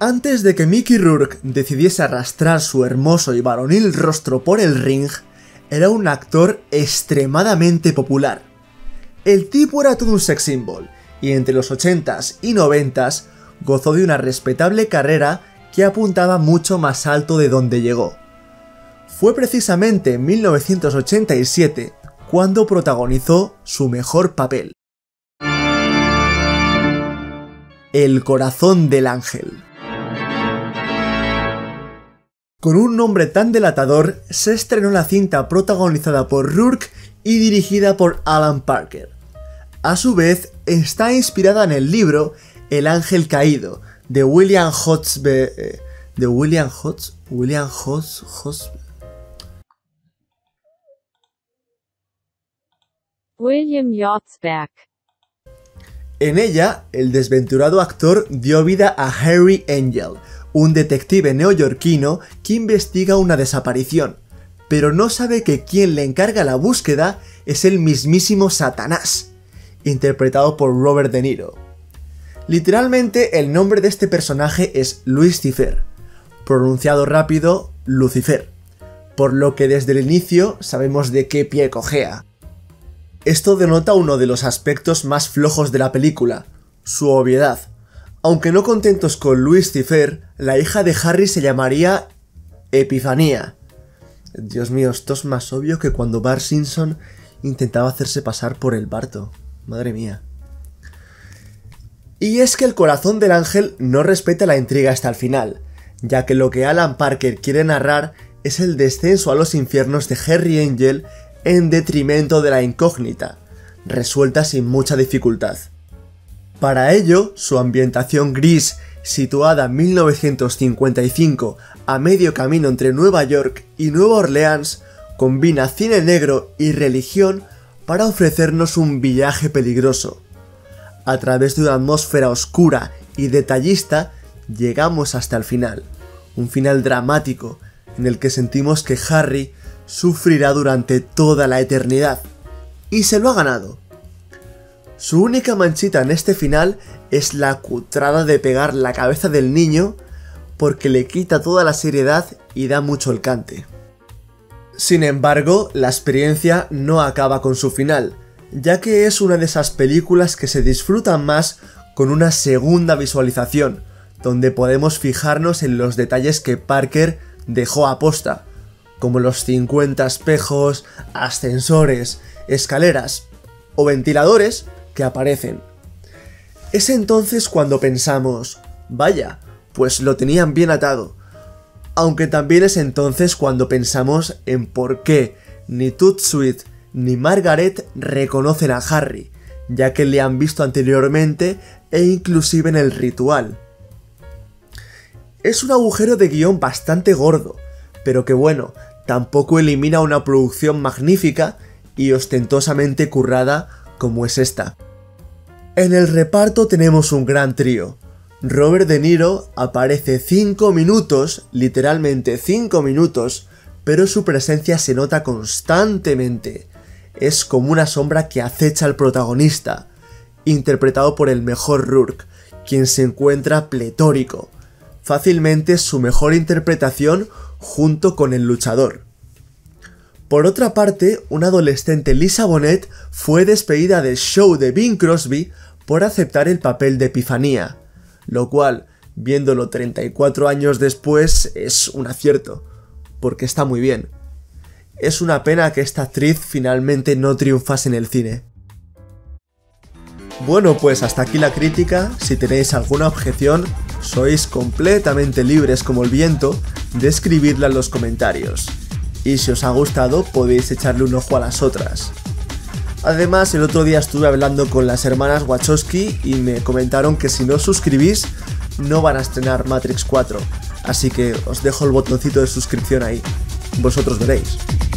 Antes de que Mickey Rourke decidiese arrastrar su hermoso y varonil rostro por el ring, era un actor extremadamente popular. El tipo era todo un sex symbol, y entre los 80s y 90s gozó de una respetable carrera que apuntaba mucho más alto de donde llegó. Fue precisamente en 1987 cuando protagonizó su mejor papel. El corazón del ángel. Con un nombre tan delatador, se estrenó la cinta protagonizada por Rourke y dirigida por Alan Parker. A su vez, está inspirada en el libro El ángel caído, de William Yachtsback. En ella, el desventurado actor dio vida a Harry Angel, un detective neoyorquino que investiga una desaparición, pero no sabe que quien le encarga la búsqueda es el mismísimo Satanás, interpretado por Robert De Niro. Literalmente, el nombre de este personaje es Lucifer, pronunciado rápido Lucifer, por lo que desde el inicio sabemos de qué pie cojea. Esto denota uno de los aspectos más flojos de la película, su obviedad. Aunque no contentos con Lucifer, la hija de Harry se llamaría Epifanía. Dios mío, esto es más obvio que cuando Bart Simpson intentaba hacerse pasar por el Barto. Madre mía. Y es que el corazón del ángel no respeta la intriga hasta el final, ya que lo que Alan Parker quiere narrar es el descenso a los infiernos de Harry Angel en detrimento de la incógnita, resuelta sin mucha dificultad. Para ello, su ambientación gris, situada en 1955 a medio camino entre Nueva York y Nueva Orleans, combina cine negro y religión para ofrecernos un viaje peligroso. A través de una atmósfera oscura y detallista, llegamos hasta el final, un final dramático en el que sentimos que Harry sufrirá durante toda la eternidad, y se lo ha ganado. Su única manchita en este final es la cutrada de pegar la cabeza del niño, porque le quita toda la seriedad y da mucho el cante. Sin embargo, la experiencia no acaba con su final, ya que es una de esas películas que se disfrutan más con una segunda visualización, donde podemos fijarnos en los detalles que Parker dejó aposta, como los 50 espejos, ascensores, escaleras o ventiladores que aparecen. Es entonces cuando pensamos, vaya, pues lo tenían bien atado. Aunque también es entonces cuando pensamos en por qué ni Toot Sweet ni Margaret reconocen a Harry, ya que le han visto anteriormente e inclusive en el ritual. Es un agujero de guión bastante gordo, pero que bueno, tampoco elimina una producción magnífica y ostentosamente currada como es esta. En el reparto tenemos un gran trío. Robert De Niro aparece 5 minutos, literalmente 5 minutos, pero su presencia se nota constantemente. Es como una sombra que acecha al protagonista, interpretado por el mejor Rourke, quien se encuentra pletórico. Fácilmente su mejor interpretación junto con el luchador. Por otra parte, una adolescente Lisa Bonet fue despedida del show de Bing Crosby por aceptar el papel de Epifanía, lo cual, viéndolo 34 años después, es un acierto, porque está muy bien. Es una pena que esta actriz finalmente no triunfase en el cine. Bueno, pues hasta aquí la crítica. Si tenéis alguna objeción, sois completamente libres como el viento de escribirla en los comentarios. Y si os ha gustado, podéis echarle un ojo a las otras. Además, el otro día estuve hablando con las hermanas Wachowski y me comentaron que si no os suscribís, no van a estrenar Matrix 4. Así que os dejo el botoncito de suscripción ahí. Vosotros veréis.